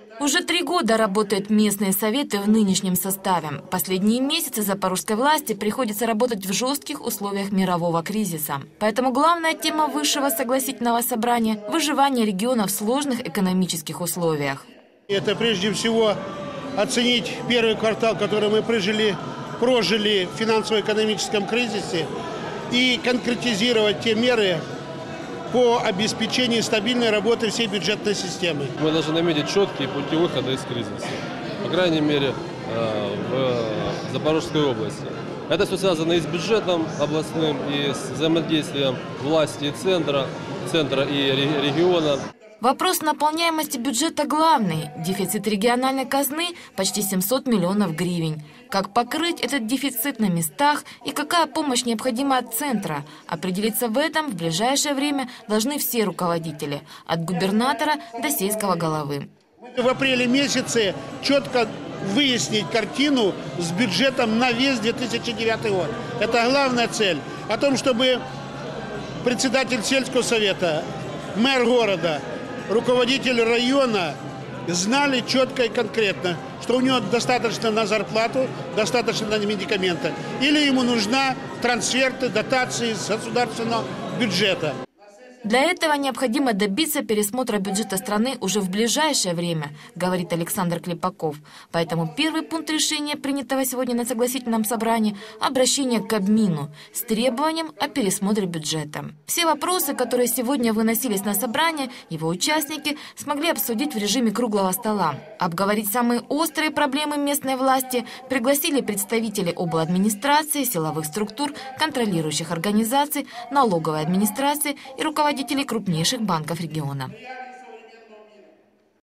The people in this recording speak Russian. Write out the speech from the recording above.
Уже 3 года работают местные советы в нынешнем составе. Последние месяцы запорожской власти приходится работать в жестких условиях мирового кризиса. Поэтому главная тема высшего согласительного собрания – выживание региона в сложных экономических условиях. Это прежде всего оценить первый квартал, который мы прожили в финансово-экономическом кризисе, и конкретизировать те меры по обеспечению стабильной работы всей бюджетной системы. Мы должны наметить четкие пути выхода из кризиса, по крайней мере, в Запорожской области. Это все связано и с бюджетом областным, и с взаимодействием власти и центра и региона. Вопрос наполняемости бюджета главный. Дефицит региональной казны – почти 700 миллионов гривен. Как покрыть этот дефицит на местах и какая помощь необходима от центра? Определиться в этом в ближайшее время должны все руководители – от губернатора до сельского головы. В апреле месяце четко выяснить картину с бюджетом на весь 2009 год. Это главная цель. О том, чтобы председатель сельского совета, мэр города, руководитель района знали четко и конкретно, что у него достаточно на зарплату, достаточно на медикаменты. Или ему нужна трансферты, дотации с государственного бюджета. Для этого необходимо добиться пересмотра бюджета страны уже в ближайшее время, говорит Александр Клепаков. Поэтому первый пункт решения, принятого сегодня на согласительном собрании – обращение к Кабмину с требованием о пересмотре бюджета. Все вопросы, которые сегодня выносились на собрание, его участники смогли обсудить в режиме круглого стола. Обговорить самые острые проблемы местной власти пригласили представителей обладминистрации, силовых структур, контролирующих организаций, налоговой администрации и руководителей крупнейших банков региона.